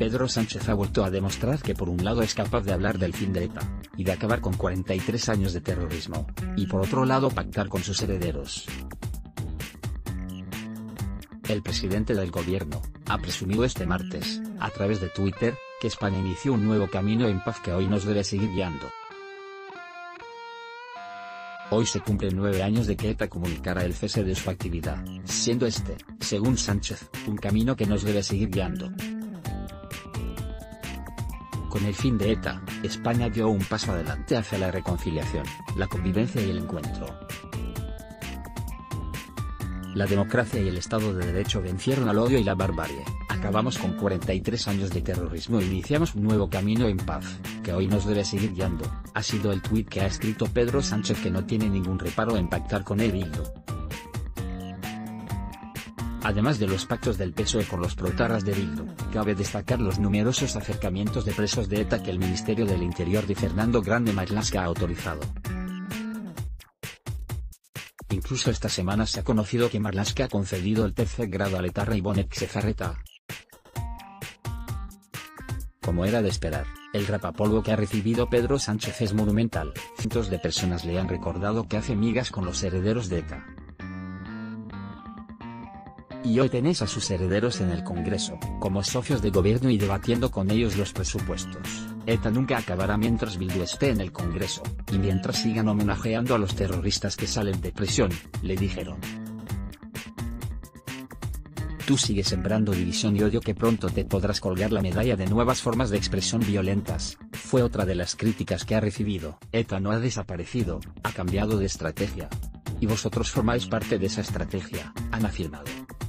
Pedro Sánchez ha vuelto a demostrar que por un lado es capaz de hablar del fin de ETA, y de acabar con 43 años de terrorismo, y por otro lado pactar con sus herederos. El presidente del gobierno ha presumido este martes, a través de Twitter, que España inició un nuevo camino en paz que hoy nos debe seguir guiando. Hoy se cumplen 9 años de que ETA comunicara el cese de su actividad, siendo este, según Sánchez, un camino que nos debe seguir guiando. Con el fin de ETA, España dio un paso adelante hacia la reconciliación, la convivencia y el encuentro. La democracia y el Estado de Derecho vencieron al odio y la barbarie, acabamos con 43 años de terrorismo e iniciamos un nuevo camino en paz, que hoy nos debe seguir guiando, ha sido el tuit que ha escrito Pedro Sánchez, que no tiene ningún reparo en pactar con el Bildu. Además de los pactos del PSOE con los proetarras de Bildu, cabe destacar los numerosos acercamientos de presos de ETA que el Ministerio del Interior de Fernando Grande Marlaska ha autorizado. Incluso esta semana se ha conocido que Marlaska ha concedido el tercer grado a Letarra y Bonet Zezarreta. Como era de esperar, el rapapolvo que ha recibido Pedro Sánchez es monumental. Cientos de personas le han recordado que hace migas con los herederos de ETA. Y hoy tenéis a sus herederos en el Congreso, como socios de gobierno y debatiendo con ellos los presupuestos. ETA nunca acabará mientras Bildu esté en el Congreso, y mientras sigan homenajeando a los terroristas que salen de prisión, le dijeron. Tú sigues sembrando división y odio que pronto te podrás colgar la medalla de nuevas formas de expresión violentas, fue otra de las críticas que ha recibido. ETA no ha desaparecido, ha cambiado de estrategia. Y vosotros formáis parte de esa estrategia, han afirmado.